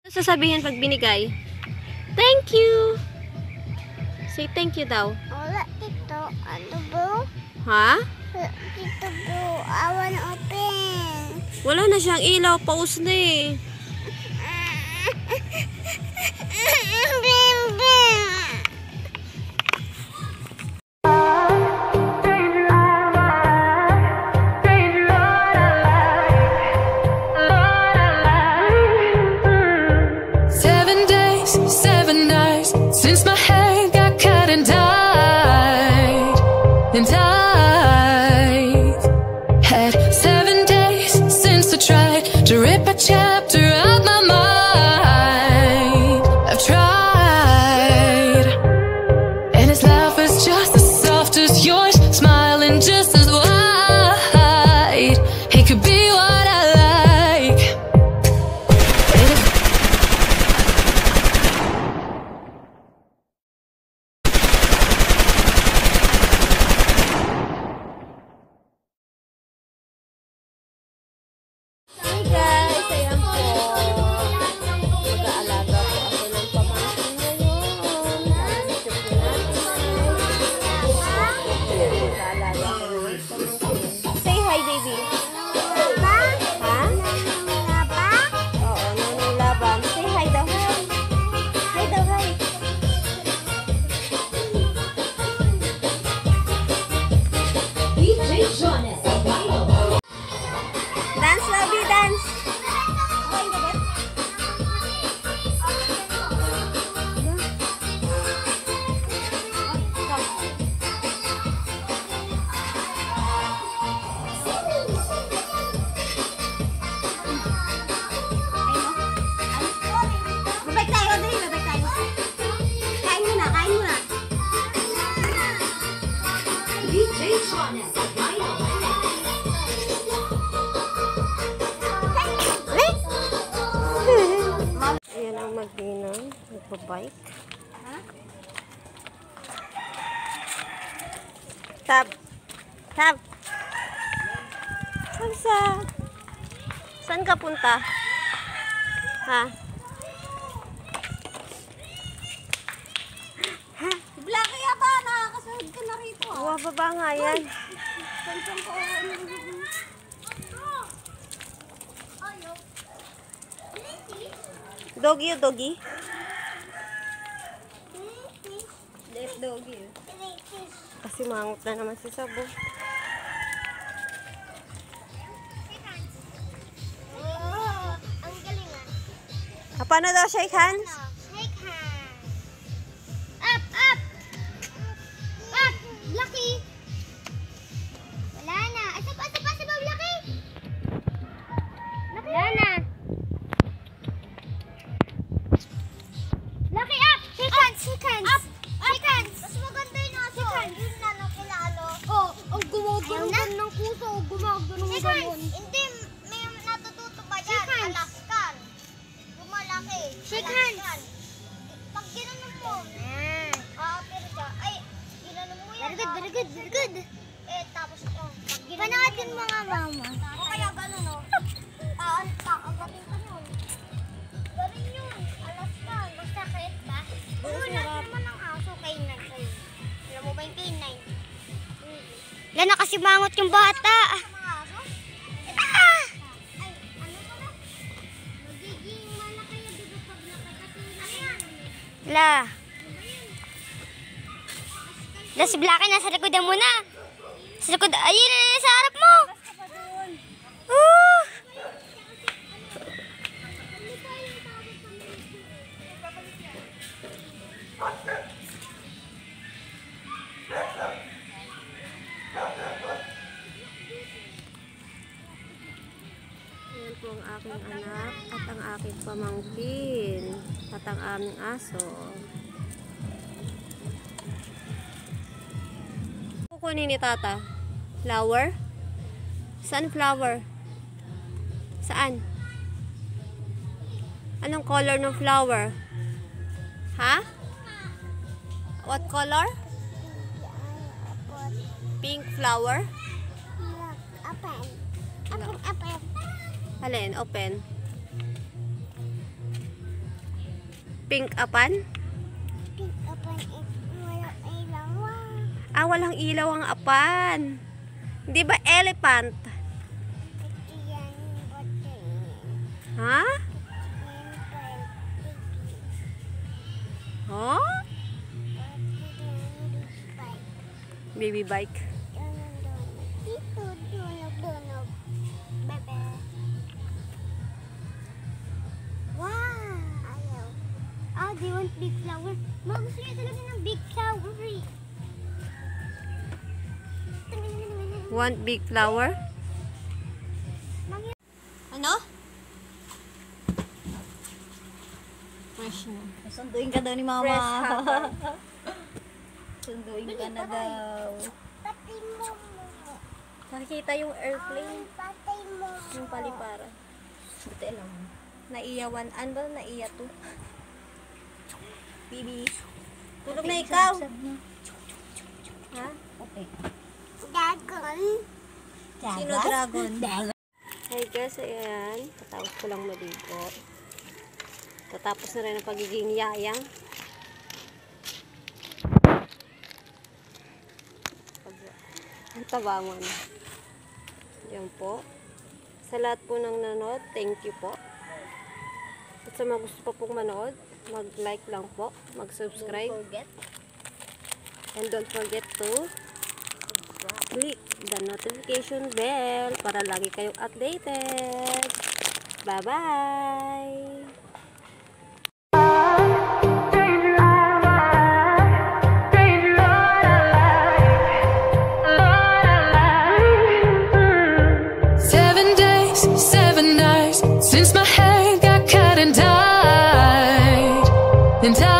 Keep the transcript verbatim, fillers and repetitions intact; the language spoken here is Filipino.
Ano sasabihin pag binigay? Thank you! Say thank you daw. Wala dito. Ano bro? Ha? Wala dito bro. I wanna open. Wala na siyang ilaw. Pause na eh. Bim, bim. Seven days, seven nights since my head got cut and died. And I've had seven days since I tried to rip a chapter out my mind. I've tried, and his laugh is just as soft as yours, smiling just as wide. He could be what I like. Hi guys! Ayan po. Mag-aalaga po ako ng pamangkin ngayon. Dito po natin. Mag-aalaga ako ng pamangkin. Say hi baby. Ba? Ha? Wala ba? Oo, nanay laban. Say hi daw. Hi. Hi daw, hi. Dance, Lobby, dance. Babalik tayo, dali, babalik tayo. Kain muna, kain muna. Ayan ang mag-inang. Nagpa-bike. Tab. Tab. Saan sa? Saan ka punta? Ha? Black kaya ba? Nakakasunod ka na rito. Uwa, baba nga yan. Pansang ko. Doggy o doggy? Left doggy. Kasi mangot na naman si Sabo. Oh, ang galing ah. Ah, paano daw shake hands? Shake hands. Up, up. Up. Lucky. Wala na. Asa pa, asa pa, asa pa, Lucky. Wala na. Lucky, up. Shake hands, shake hands. Up, shake hands. Mas maganda yung aso. Shake hands. Yun na nang kilalo. Oh, ang gumagano'n ng puso, gumagano'n Shake ganon. hands. Hindi, may natututo ba yan? Shake hands. Alaskan. Lumalaki. Shake Alaskan. Pag ginanon mo, aapir siya. Ay, ginanon mo yan. Very good, very good, very good. Eh, tapos, oh, pag ginanon Panawatin mo mo yan, nga, mama. o kaya ganun, oh. Ah, kakagatin ka yun. Galing yun. Alaskan. Basta kahit ba? Una naman ang aso, kainay sa'yo. Alam mo ba yung kainay? Wala na kasi mangot yung bata. Sa mga aso? Ah! Ay, ano pala? Magiging malaki yung dito pag nakatatingin. Ano yan? La. La, si Blacky nasa likod mo na. Sa likod, ayun, sa harap mo. Uh! Ayan po ang aking anak at ang aking pamangkin at ang aming aso. Kukunin ni Tata. Flower? Saan flower? Saan? Anong color ng flower? Ha? What color? Pink flower? Look, open. Open, open. Alin? Open. Pink apan? Pink apan it walang ilaw. Ah, walang ilaw ang apan. Di ba elephant? Ito yan, bote yan. Ha? Yan pa, baby. Huh? Bote yan, big bike. Baby bike. Donog, donog. Dito, donog, donog. Bebe. Wow! Ayaw. Ah, they want big flower. Ma, gusto niya talaga ng big flower eh. Want big flower? Mami, Ano? Fresh na. Sunduin ka daw ni mama. Fresh hapon. Sunduin ka na daw. patay mo mo. Nakikita yung airplane. Patay mo. Yung palipara. Buti alam mo. Naiyawan. Ano ba naiya to? Bibi. Tulog na ikaw. Ha? Okay. Dragon. Sino dragon? Hi guys, ayan. Katapos ko lang maligo. Tatapos na rin ang pagiging yayang. Ang tabangon. Yan po. Sa lahat po ng nanood, thank you po. At sa mga gusto pa pong manood, mag-like lang po, mag-subscribe. Forget. And don't forget to click the notification bell para lagi kayong updated. Bye-bye! Seven days, seven nights since my hair got cut and dyed. And I